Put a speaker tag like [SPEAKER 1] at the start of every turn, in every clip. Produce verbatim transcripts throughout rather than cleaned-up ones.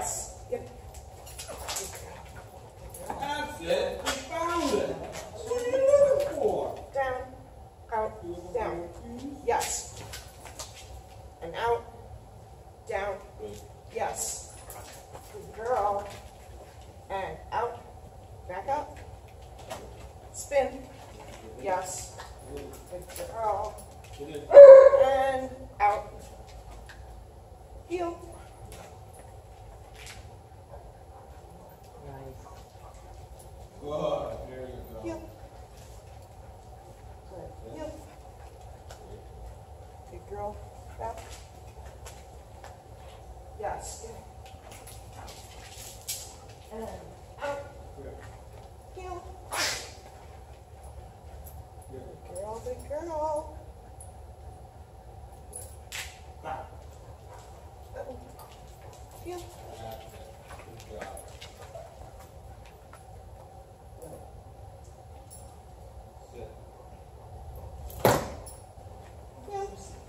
[SPEAKER 1] Yes. Get.
[SPEAKER 2] That's it. We found it. That's what you're looking for.
[SPEAKER 1] Down. Out. Down. Yes. And out. Down. Yes. Good girl. And out. Back up. Spin. Yes. Good girl. And out. Heel.
[SPEAKER 3] Nice.
[SPEAKER 2] Good. There you go.
[SPEAKER 1] Heel. Good. Heel. Good girl. Back. Yes. And out. Heel. Good girl, good girl.
[SPEAKER 2] Back.
[SPEAKER 1] Heel.
[SPEAKER 2] That's it. Good job. Sit.
[SPEAKER 1] Heel.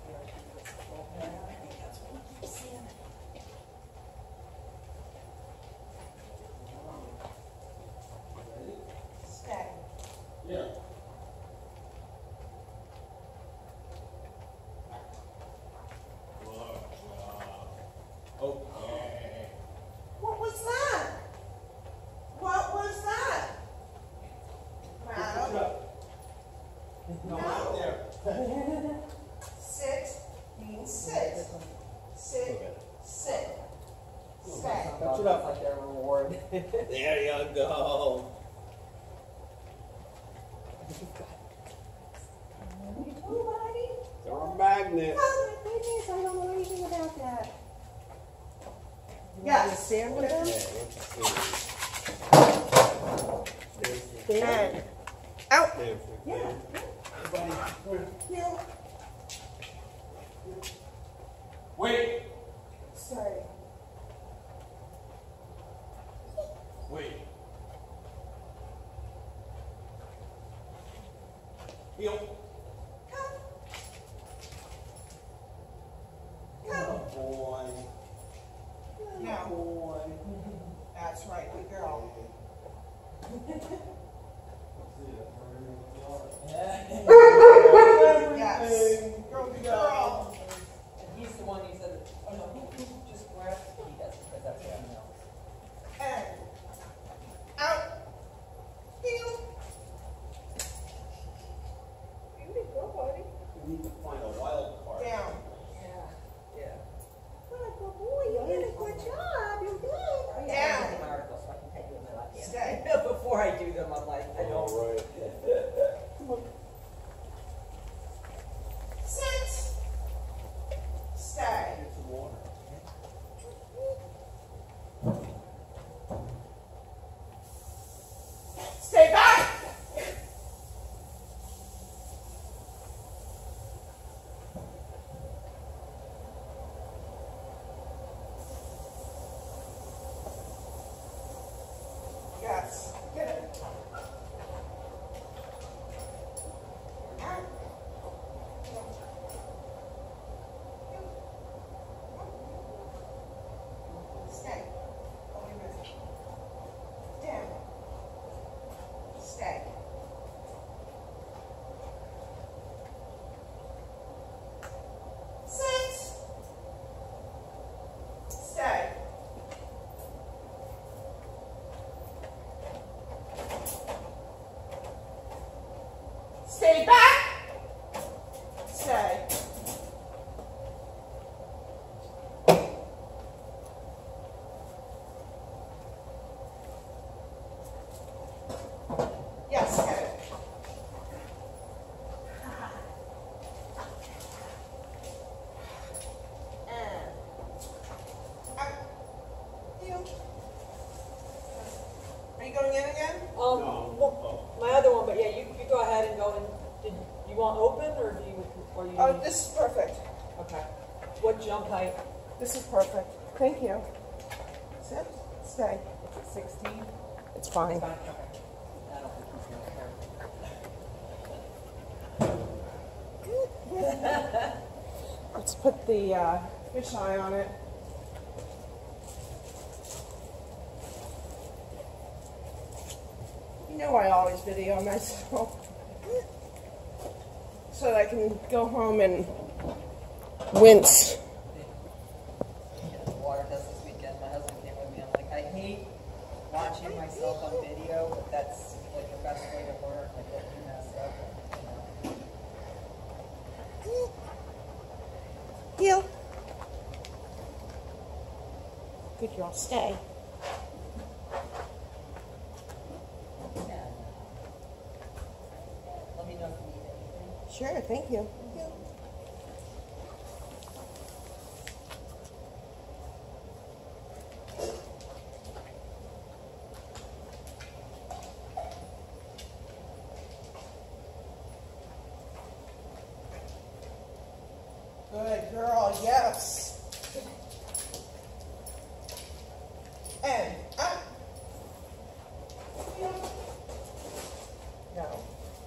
[SPEAKER 1] Stay.
[SPEAKER 2] Yeah. Good job. Okay.
[SPEAKER 1] What was that? What was that? Madam?
[SPEAKER 2] No, right there.
[SPEAKER 1] Sit means sit. Sit, sit. Stay.
[SPEAKER 3] Touch it up. Like their reward.
[SPEAKER 2] There you go.
[SPEAKER 1] Nobody?
[SPEAKER 2] They're a magnet.
[SPEAKER 1] Oh my goodness, I don't know anything about that.
[SPEAKER 3] You
[SPEAKER 1] Yes.
[SPEAKER 3] want to stand with them? Stand?
[SPEAKER 1] And out.
[SPEAKER 3] Yeah.
[SPEAKER 1] Heel.
[SPEAKER 2] Wait.
[SPEAKER 1] Stay.
[SPEAKER 2] Wait. Heel.
[SPEAKER 1] Come.
[SPEAKER 2] Oh boy.
[SPEAKER 1] Now.
[SPEAKER 2] Boy.
[SPEAKER 1] That's right, good girl. Yes. Girl, good girl.
[SPEAKER 3] And he's the one who said, oh no, he just grabs, he does, because that's what he knows.
[SPEAKER 1] And out. Heel. You go, buddy.
[SPEAKER 2] We need to find a wild card.
[SPEAKER 1] Down.
[SPEAKER 3] Yeah. Yeah.
[SPEAKER 1] Good boy, you did a good job. You did.
[SPEAKER 3] Oh, yeah,
[SPEAKER 1] Down.
[SPEAKER 3] I have the article, so I can take you in my left hand.
[SPEAKER 1] Stay.
[SPEAKER 3] Before I do them, I'm like, I don't.
[SPEAKER 2] All right.
[SPEAKER 1] Sit. Stay.
[SPEAKER 2] Get some water.
[SPEAKER 1] Stay back. Yes. Get it. Out. Stay. Hold your wrist. Down. Stay. Sit. Stay. Stay back. Stay. Yes, get it. And out. Heel. Are you going in again?
[SPEAKER 3] Um,
[SPEAKER 2] No.
[SPEAKER 3] well, my other one, but yeah, you, you go ahead and go and, did you want open or do you, or you?
[SPEAKER 1] Oh,
[SPEAKER 3] need-
[SPEAKER 1] this is perfect.
[SPEAKER 3] Okay. What jump height?
[SPEAKER 1] This is perfect. Thank you. Sit. Stay.
[SPEAKER 3] Sixteen?
[SPEAKER 1] It's fine.
[SPEAKER 3] Fine, okay. I don't think he's gonna care.
[SPEAKER 1] Let's put the uh, fish eye on it. know I always video myself. So that I can go home and wince.
[SPEAKER 4] Yeah, water test this weekend. My husband came with me. I'm like, I hate watching myself on video, but that's like the best way to learn. Like, what you messed up. You know?
[SPEAKER 1] Heel. Good girl, stay.
[SPEAKER 4] Yeah. Let me know if you need anything.
[SPEAKER 1] Sure, thank you. Thank you. Good girl, yes. And up. No.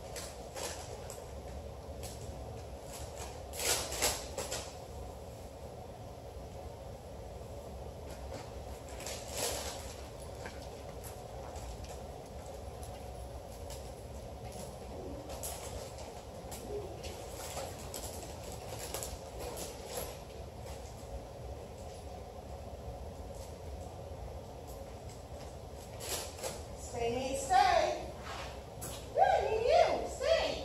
[SPEAKER 1] Stay, me, stay. Good, me, you, stay.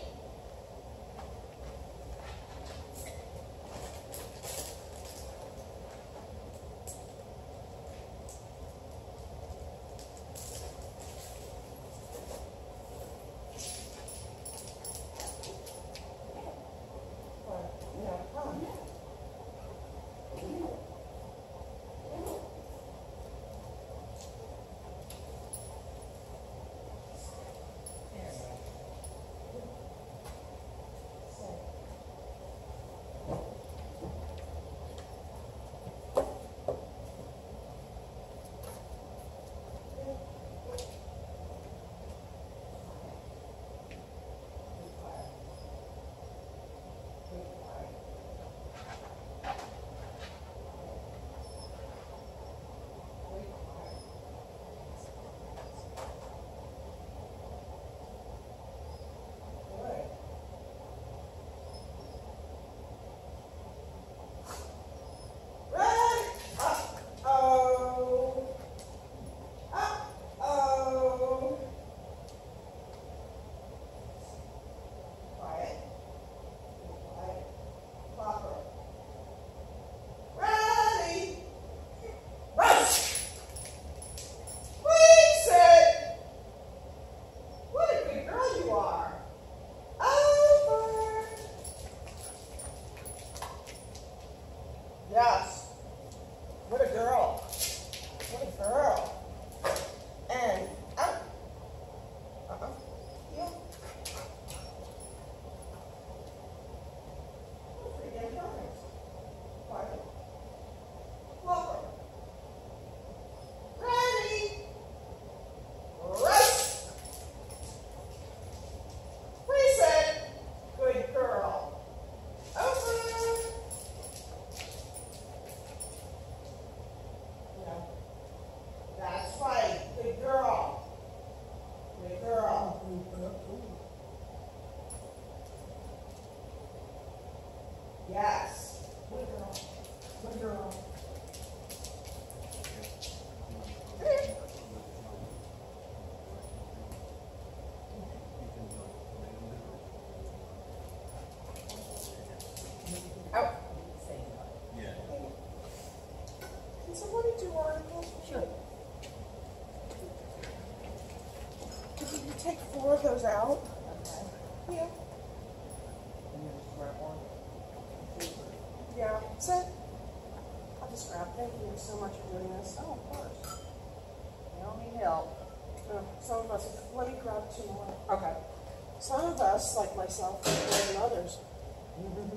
[SPEAKER 1] No, come. Yes. What a girl. What a girl. And up. Uh-uh. Yeah. Pretty damn nice. Quiet. Welcome. Ready. Right. Reset. Good girl. Over. That's right. Good girl. Good girl. Yes. Good girl. Good girl. Come here. Out.
[SPEAKER 2] Yeah.
[SPEAKER 1] Can somebody do articles?
[SPEAKER 4] Sure.
[SPEAKER 1] Could you take four of those out?
[SPEAKER 4] Okay.
[SPEAKER 1] Yeah.
[SPEAKER 4] And you just grab one.
[SPEAKER 1] Yeah. Sit. I'll just grab. Thank you so much for doing this.
[SPEAKER 4] Oh, of course. You don't need help.
[SPEAKER 1] Uh, some of us, let me grab two more.
[SPEAKER 4] Okay.
[SPEAKER 1] Some of us, like myself, are more than others.
[SPEAKER 4] Mm-hmm.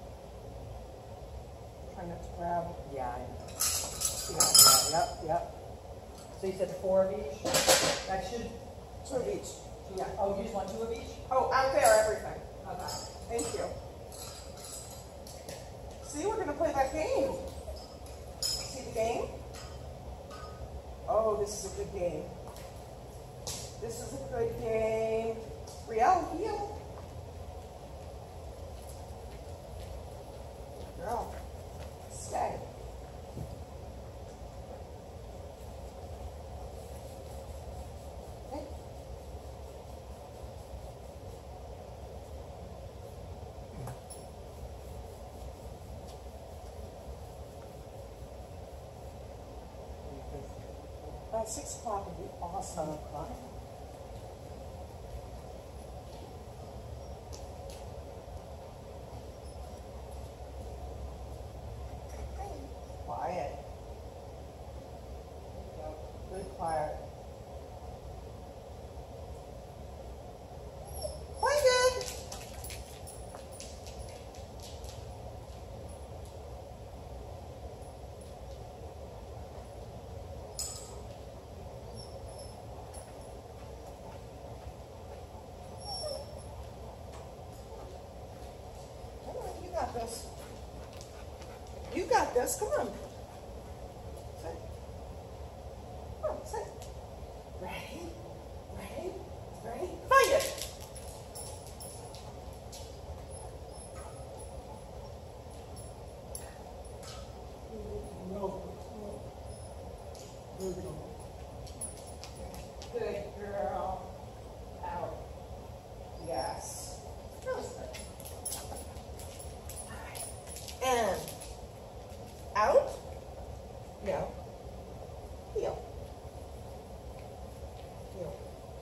[SPEAKER 1] Try not to grab.
[SPEAKER 4] Yeah, I know. Yeah, yeah, yep, yep. So you said four of each? That should,
[SPEAKER 1] Two of each.
[SPEAKER 4] yeah. Oh, you just want two of each?
[SPEAKER 1] Oh, out there, everything.
[SPEAKER 4] Okay.
[SPEAKER 1] Thank you. See, we're going to play that game. See the game? Oh, this is a good game. This is a good game. Riel, heel. Girl, stay. Okay. Uh, six o'clock would be awesome. Quiet. Good quiet. Quite good. Come on, you got this. You got this. Come on. Sit. Come on, sit. Ready? Ready? Ready? Find it.
[SPEAKER 2] No. There we go.
[SPEAKER 1] Good girl. Out. Yes. That was good. All right. And out. No. Heel. Heel.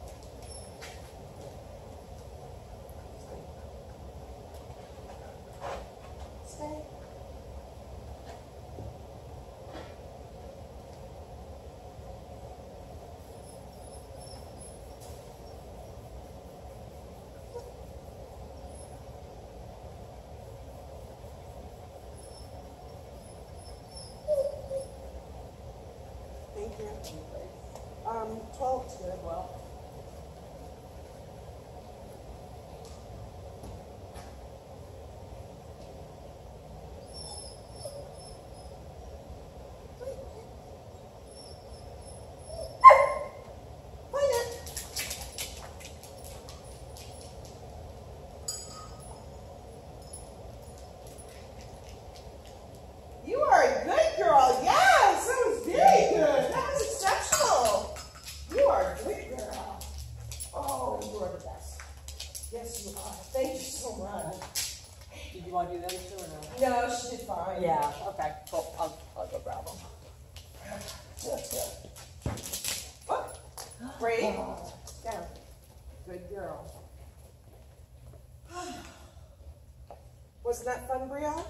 [SPEAKER 1] Stay. Stay. Thank you. Um, twelve is good. Well. Find it. You are a good girl. Yes, that was very good. That was exceptional. You are a good girl. Oh, you are the best. Yes, you are. Thank you so much.
[SPEAKER 3] Did you want to do the other two or no?
[SPEAKER 1] No, she did fine.
[SPEAKER 3] Yeah, okay, cool, I'll, I'll go grab them.
[SPEAKER 1] Up. Break. Down. Good girl. Wasn't that fun, Brianna?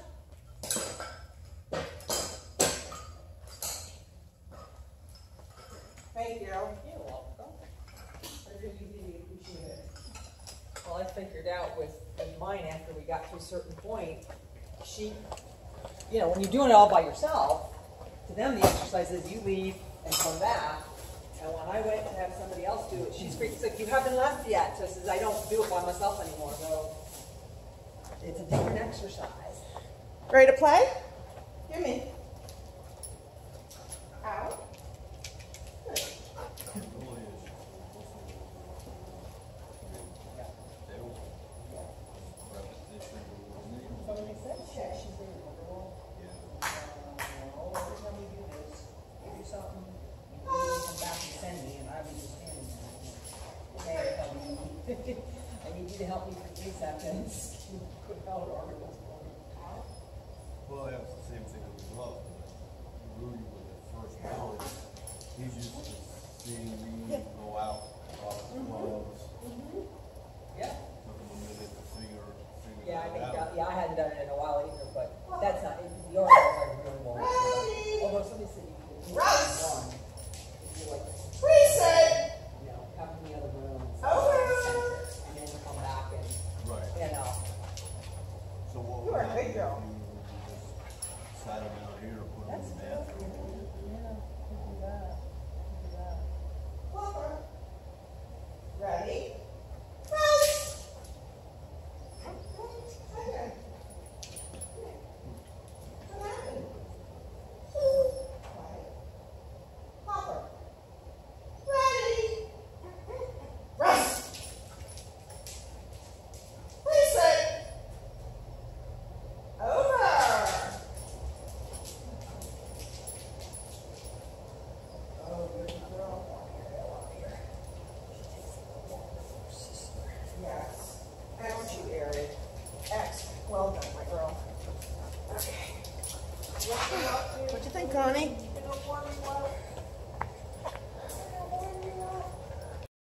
[SPEAKER 1] Thank you.
[SPEAKER 3] You're welcome.
[SPEAKER 1] I really, really appreciate it.
[SPEAKER 3] Well, I figured out with, with mine after we got to a certain point, she, you know, when you're doing it all by yourself, to them the exercise is you leave and come back. And when I went to have somebody else do it, she's freaked. She's like, you haven't left yet. So I says, I don't do it by myself anymore. So it's a different exercise.
[SPEAKER 1] Ready to play? Give me. Out. Good.
[SPEAKER 3] Somebody said, yeah, she's very liberal. Uh, every time we do this, we do something, you come back and send me, and I was just standing there. Hey, help me. I need you to help me for three seconds. Put out articles for me.
[SPEAKER 2] Well, that was the same thing with Love. Rudy with the first hour, he's used to seeing me go out, off the gloves.
[SPEAKER 3] Yeah.
[SPEAKER 2] Took him a minute to figure, figure
[SPEAKER 3] Yeah, I
[SPEAKER 2] it
[SPEAKER 3] think,
[SPEAKER 2] out.
[SPEAKER 3] that, yeah, I hadn't done it in a while either, but that's not, the articles are really long. Although somebody said you could do
[SPEAKER 1] Russ.
[SPEAKER 3] one. If you like,
[SPEAKER 1] Reset.
[SPEAKER 3] you know, come in the other room, and
[SPEAKER 1] Over.
[SPEAKER 3] and then come back and,
[SPEAKER 2] Right.
[SPEAKER 3] you know.
[SPEAKER 2] So what
[SPEAKER 1] You
[SPEAKER 2] would are a
[SPEAKER 1] good
[SPEAKER 2] happen
[SPEAKER 1] girl.
[SPEAKER 2] if you just sat him out here or put him
[SPEAKER 3] That's
[SPEAKER 2] in the
[SPEAKER 3] good.
[SPEAKER 2] bathroom?
[SPEAKER 3] Yeah, could do that. Could do that.
[SPEAKER 1] Clover. Ready?